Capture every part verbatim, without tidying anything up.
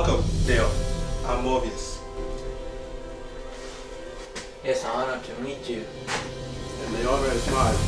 Welcome, Dale. I'm Morbius. It's an honor to meet you. And the honor is mine.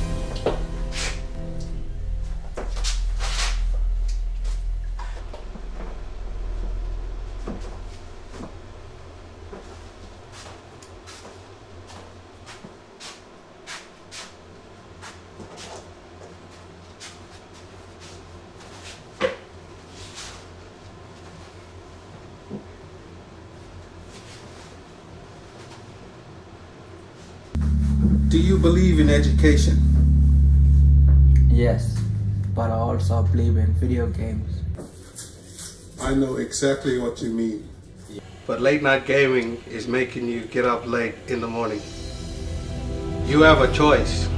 Do you believe in education? Yes, but I also believe in video games. I know exactly what you mean. But late night gaming is making you get up late in the morning. You have a choice.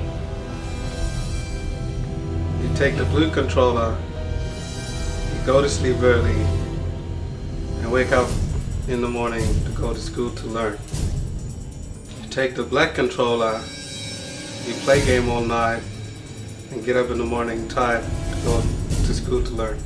You take the blue controller, you go to sleep early, and wake up in the morning to go to school to learn. You take the black controller, you play game all night, and get up in the morning tired to go to school to learn.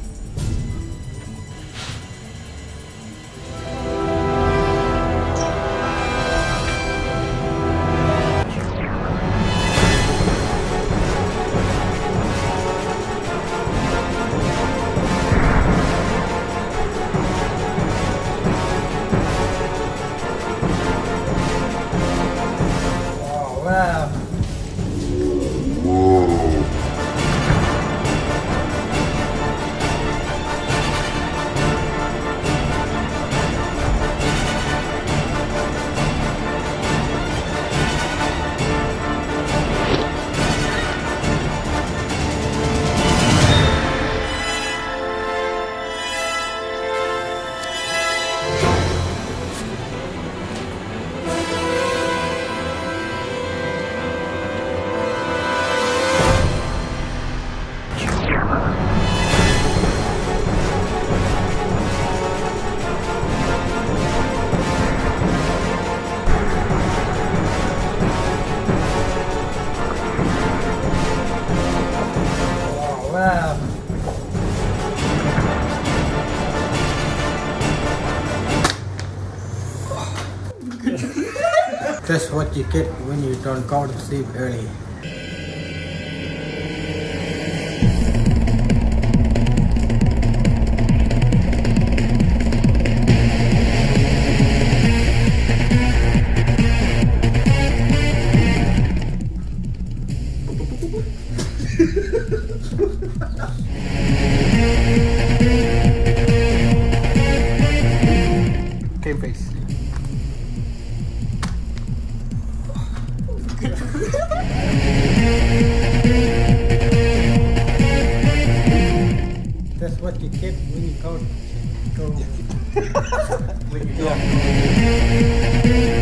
Oh, wow. Wow. That's what you get when you don't go to sleep early. Game face. That's what you get when you go go when you go.